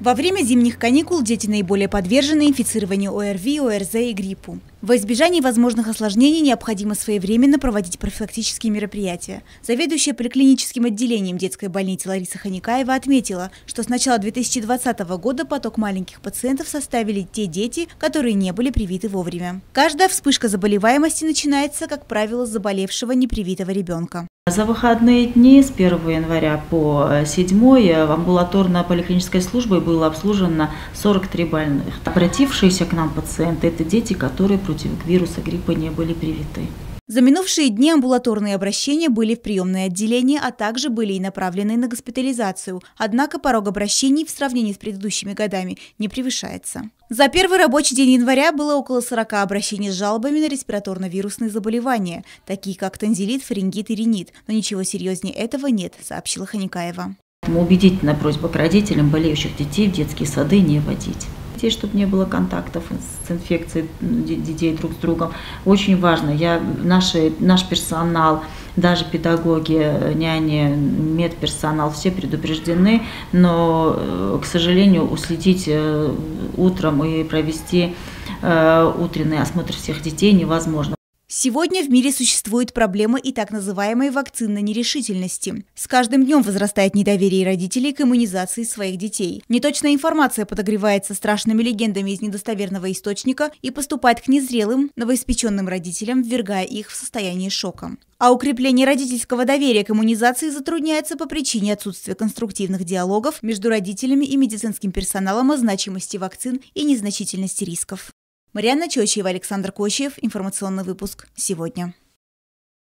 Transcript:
Во время зимних каникул дети наиболее подвержены инфицированию ОРВИ, ОРЗ и гриппу. Во избежание возможных осложнений необходимо своевременно проводить профилактические мероприятия. Заведующая поликлиническим отделением детской больницы Лариса Ханикаева отметила, что с начала 2020 года поток маленьких пациентов составили те дети, которые не были привиты вовремя. Каждая вспышка заболеваемости начинается, как правило, с заболевшего непривитого ребенка. За выходные дни с 1 января по 7 амбулаторно-поликлинической службой было обслужено 43 больных. Обратившиеся к нам пациенты – это дети, которые против вируса гриппа не были привиты. За минувшие дни амбулаторные обращения были в приемное отделение, а также были и направлены на госпитализацию. Однако порог обращений в сравнении с предыдущими годами не превышается. За первый рабочий день января было около 40 обращений с жалобами на респираторно-вирусные заболевания, такие как танзилит, фарингит и ринит. Но ничего серьезнее этого нет, сообщила Ханикаева. Убедительная просьба к родителям болеющих детей в детские сады не водить. Чтобы не было контактов с инфекцией детей друг с другом. Очень важно. Наш персонал, даже педагоги, няни, медперсонал, все предупреждены, но, к сожалению, уследить утром и провести утренний осмотр всех детей невозможно. Сегодня в мире существует проблема и так называемой вакцинной нерешительности. С каждым днем возрастает недоверие родителей к иммунизации своих детей. Неточная информация подогревается страшными легендами из недостоверного источника и поступает к незрелым, новоиспеченным родителям, ввергая их в состояние шока. А укрепление родительского доверия к иммунизации затрудняется по причине отсутствия конструктивных диалогов между родителями и медицинским персоналом о значимости вакцин и незначительности рисков. Марьяна Чочева, Александр Кочиев. Информационный выпуск «Сегодня».